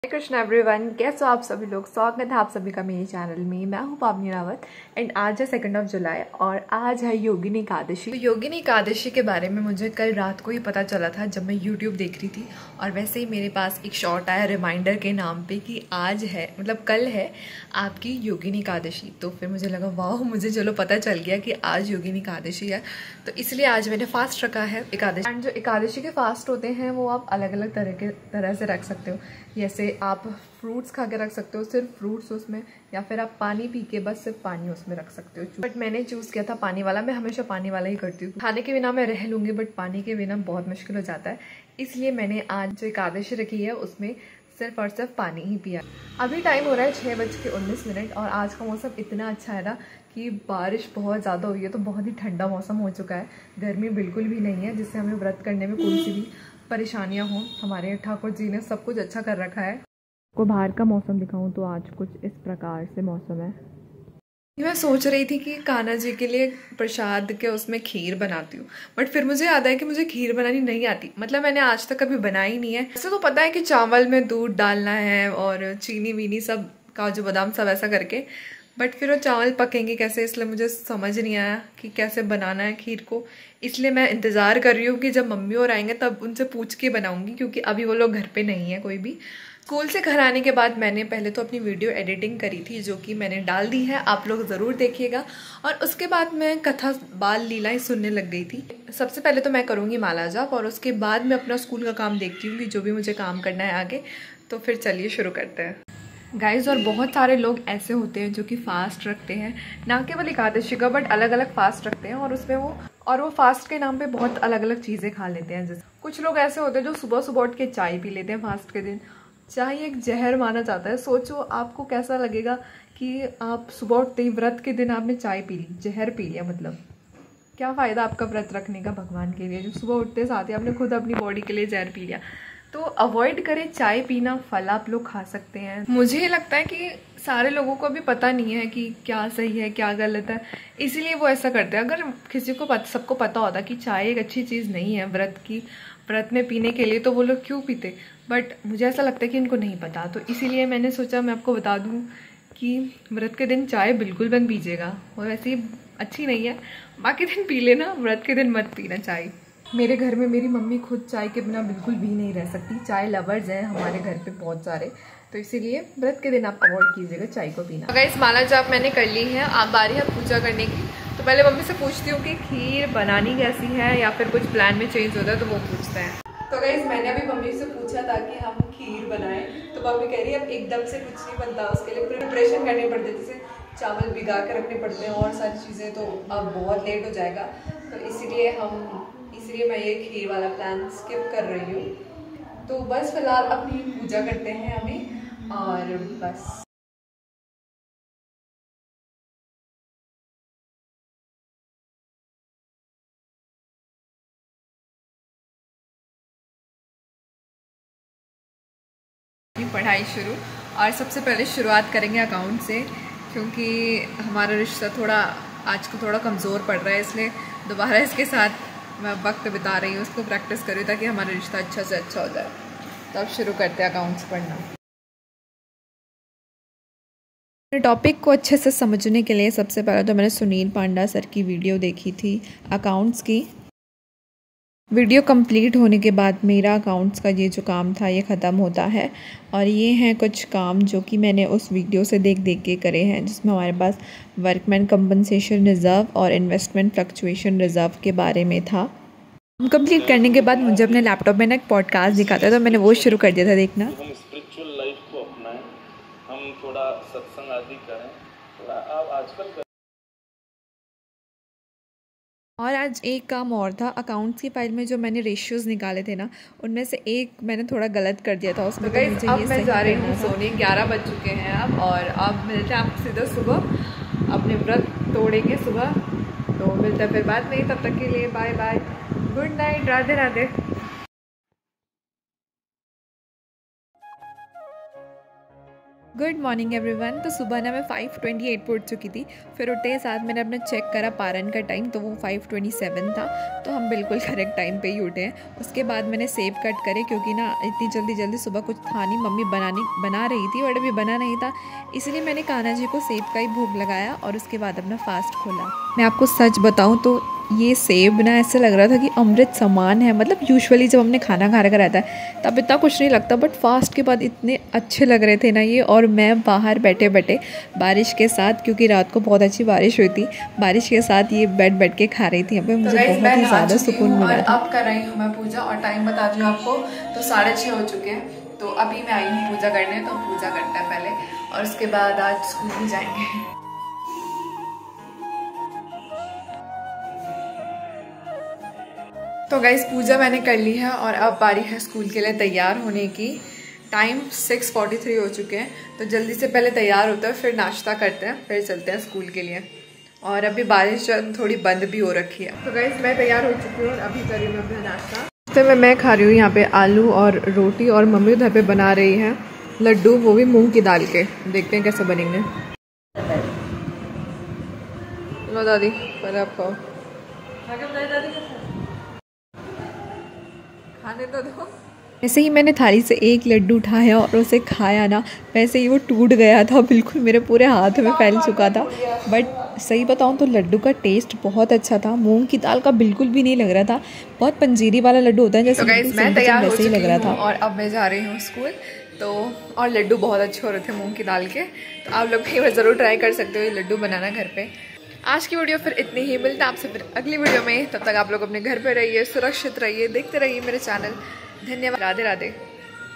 Krishna everyone, कैसे हो आप सभी लोग। स्वागत है आप सभी का मेरे चैनल में। मैं हूँ पावनी रावत एंड आज है 2 जुलाई और आज है योगिनी एकादशी। तो योगिनी एकादशी के बारे में मुझे कल रात को ही पता चला था जब मैं यूट्यूब देख रही थी, और वैसे ही मेरे पास एक शॉर्ट आया रिमाइंडर के नाम पे कि आज है, मतलब कल है आपकी योगिनी एकादशी। तो फिर मुझे लगा वाह, मुझे चलो पता चल गया कि आज योगिनी एकादशी है, तो इसलिए आज मैंने फास्ट रखा है एकादशी। एंड जो एकादशी के फास्ट होते हैं वो आप अलग अलग तरह से रख सकते हो। जैसे आप फ्रूट्स खा के रख सकते हो, सिर्फ फ्रूट्स उसमें, या फिर आप पानी पी के बस सिर्फ पानी उसमें रख सकते हो। बट मैंने चूज़ किया था पानी वाला। मैं हमेशा पानी वाला ही करती हूँ। खाने के बिना मैं रह लूँगी बट पानी के बिना बहुत मुश्किल हो जाता है, इसलिए मैंने आज जो एकादशी रखी है उसमें सिर्फ और सिर्फ पानी ही पिया। अभी टाइम हो रहा है 6:19 और आज का मौसम इतना अच्छा है ना कि बारिश बहुत ज़्यादा हुई है, तो बहुत ही ठंडा मौसम हो चुका है। गर्मी बिल्कुल भी नहीं है जिससे हमें व्रत करने में कोई सी भी परेशानियां हों। हमारे ठाकुर जी ने सब कुछ अच्छा कर रखा है। को बाहर का मौसम दिखाऊं तो आज कुछ इस प्रकार से मौसम है। मैं सोच रही थी कि कान्हा जी के लिए प्रसाद के उसमें खीर बनाती हूँ, बट फिर मुझे याद आया कि मुझे खीर बनानी नहीं आती। मतलब मैंने आज तक कभी बनाई नहीं है। वैसे तो पता है कि चावल में दूध डालना है और चीनी वीनी सब, काजू बादाम सब ऐसा करके, बट फिर वो चावल पकेंगे कैसे, इसलिए मुझे समझ नहीं आया कि कैसे बनाना है खीर को। इसलिए मैं इंतज़ार कर रही हूँ कि जब मम्मी और आएंगे तब उनसे पूछ के बनाऊंगी, क्योंकि अभी वो लोग घर पे नहीं है कोई भी। स्कूल से घर आने के बाद मैंने पहले तो अपनी वीडियो एडिटिंग करी थी, जो कि मैंने डाल दी है, आप लोग ज़रूर देखिएगा। और उसके बाद मैं कथा बाल लीलाएं सुनने लग गई थी। सबसे पहले तो मैं करूँगी माला जाप, और उसके बाद मैं अपना स्कूल का काम देखती हूँ कि जो भी मुझे काम करना है आगे। तो फिर चलिए शुरू करते हैं गाइज। और बहुत सारे लोग ऐसे होते हैं जो कि फास्ट रखते हैं, ना केवल एकादशी का बट अलग अलग फास्ट रखते हैं, और उसमें वो फास्ट के नाम पे बहुत अलग अलग चीज़ें खा लेते हैं। जैसे कुछ लोग ऐसे होते हैं जो सुबह सुबह उठ के चाय पी लेते हैं फास्ट के दिन। चाय एक जहर माना जाता है। सोचो आपको कैसा लगेगा कि आप सुबह उठते ही व्रत के दिन आपने चाय पी ली, जहर पी लिया। मतलब क्या फ़ायदा आपका व्रत रखने का भगवान के लिए, जो सुबह उठते साथ ही आपने खुद अपनी बॉडी के लिए जहर पी लिया। तो अवॉइड करें चाय पीना। फल आप लोग खा सकते हैं। मुझे लगता है कि सारे लोगों को अभी पता नहीं है कि क्या सही है क्या गलत है, इसीलिए वो ऐसा करते हैं। अगर किसी को सबको पता होता कि चाय एक अच्छी चीज़ नहीं है व्रत में पीने के लिए, तो वो लोग क्यों पीते। बट मुझे ऐसा लगता है कि इनको नहीं पता, तो इसीलिए मैंने सोचा मैं आपको बता दूँ कि व्रत के दिन चाय बिल्कुल बंद पीजिएगा। वो वैसे ही अच्छी नहीं है, बाकी दिन पी लेना, व्रत के दिन मत पीना चाय। मेरे घर में मेरी मम्मी खुद चाय के बिना बिल्कुल भी नहीं रह सकती। चाय लवर्स हैं हमारे घर पे बहुत सारे, तो इसीलिए व्रत के दिन आप अवॉइड कीजिएगा चाय को पीना। अगर इस माला जाप मैंने कर ली है, आप बारी है पूजा करने की, तो पहले मम्मी से पूछती हूँ कि खीर बनानी कैसी है, या फिर कुछ प्लान में चेंज होता है तो वो पूछते हैं। तो गाइस मैंने अभी मम्मी से पूछा था कि हम खीर बनाएं, तो मम्मी कह रही है अब एकदम से कुछ नहीं बनता, उसके लिए प्रिपरेशन करनी पड़ती है, जैसे चावल भिगा के रखने पड़ते हैं और सारी चीज़ें, तो अब बहुत लेट हो जाएगा। तो इसलिए मैं ये खीर वाला प्लान स्किप कर रही हूँ। तो बस फिलहाल अपनी पूजा करते हैं अभी, और बस। पढ़ाई शुरू, और सबसे पहले शुरुआत करेंगे अकाउंट से, क्योंकि हमारा रिश्ता आज को थोड़ा कमज़ोर पड़ रहा है, इसलिए दोबारा इसके साथ मैं वक्त बिता रही हूँ, उसको प्रैक्टिस कर रही हूँ ताकि हमारा रिश्ता अच्छा से अच्छा हो जाए। तो अब शुरू करते हैं अकाउंट्स पढ़ना। टॉपिक को अच्छे से समझने के लिए सबसे पहले तो मैंने सुनील पांडा सर की वीडियो देखी थी अकाउंट्स की। वीडियो कंप्लीट होने के बाद मेरा अकाउंट्स का ये जो काम था ये ख़त्म होता है, और ये हैं कुछ काम जो कि मैंने उस वीडियो से देख के करे हैं, जिसमें हमारे पास वर्कमैन कंपनसेशन रिज़र्व और इन्वेस्टमेंट फ्लक्चुएशन रिज़र्व के बारे में था। कंप्लीट करने के बाद मुझे अपने लैपटॉप में ना एक पॉडकास्ट दिखाता है, तो मैंने वो शुरू कर दिया था देखना। हम स्पिरिचुअल लाइफ को अपनाएं, हम थोड़ा सत्संग आदि करें, थोड़ा आप आजकल और आज एक काम और था। अकाउंट्स की फाइल में जो मैंने रेशियोज निकाले थे ना, उनमें से एक मैंने थोड़ा गलत कर दिया था उसमें। तो मुझे अब मैं जा रही हूँ सोने, 11 बज चुके हैं अब, और अब मिलते हैं आप सीधा सुबह, अपने व्रत तोड़ेंगे सुबह। तो मिलते हैं फिर बाद में, तब तक के लिए bye bye, good night, Radhe Radhe. Good morning everyone. तो सुबह ना मैं 5:28 पर उठ चुकी थी। फिर उठते ही साथ मैंने अपना चेक करा पारन का टाइम, तो वो 5:27 था। तो हम बिल्कुल करेक्ट टाइम पे ही उठे हैं। उसके बाद मैंने सेब कट करे, क्योंकि ना इतनी जल्दी सुबह कुछ था नहीं, मम्मी बना रही थी बट अभी बना नहीं था, इसलिए मैंने कान्हा जी को सेब का ही भोग लगाया और उसके बाद अपना फास्ट खोला। मैं आपको सच बताऊँ तो ये सेब ना ऐसा लग रहा था कि अमृत समान है। मतलब यूजुअली जब हमने खाना खा रखा रहता है तब इतना कुछ नहीं लगता, बट फास्ट के बाद इतने अच्छे लग रहे थे ना ये। और मैं बाहर बैठे बारिश के साथ, क्योंकि रात को बहुत अच्छी बारिश हुई थी, बारिश के साथ ये बैठ के खा रही थी। यहाँ पे मुझे बहुत ही ज़्यादा सुकून मिला था। अब कर रही हूँ मैं पूजा, और टाइम बता दूँ आपको तो 6:30 हो चुके हैं। तो अभी मैं आई हूँ पूजा करने, तो पूजा करते हैं पहले और उसके बाद आज स्कूल भी जाएंगे। तो गाइस पूजा मैंने कर ली है और अब बारी है स्कूल के लिए तैयार होने की। टाइम 6:43 हो चुके हैं, तो जल्दी से पहले तैयार होते हैं, फिर नाश्ता करते हैं, फिर चलते हैं स्कूल के लिए। और अभी बारिश थोड़ी बंद भी हो रखी है। तो गाइस मैं तैयार हो चुकी हूँ और अभी कर रही हूँ अपना नाश्ता। तो मैं खा रही हूँ यहाँ पे आलू और रोटी, और मम्मी उधर पे बना रही है लड्डू, वो भी मूँग की दाल के। देखते हैं कैसे बनेंगे। लो दादी पहले आप खाओ, खाने तो दो। ऐसे ही मैंने थाली से एक लड्डू उठाया और उसे खाया ना, वैसे ही वो टूट गया था, बिल्कुल मेरे पूरे हाथ में फैल चुका था। बट सही बताऊं तो लड्डू का टेस्ट बहुत अच्छा था, मूंग की दाल का बिल्कुल भी नहीं लग रहा था। बहुत पंजीरी वाला लड्डू होता है जैसे, तो मैं तैयार वैसे ही लग रहा था। और अब मैं जा रही हूँ स्कूल। तो और लड्डू बहुत अच्छे हो रहे थे मूंग की दाल के, तो आप लोग भी ज़रूर ट्राई कर सकते हो ये लड्डू बनाना घर पे। आज की वीडियो फिर इतनी ही, मिलता है आपसे फिर अगली वीडियो में। तब तक आप लोग अपने घर पे रहिए, सुरक्षित रहिए, देखते रहिए मेरे चैनल। धन्यवाद, राधे राधे।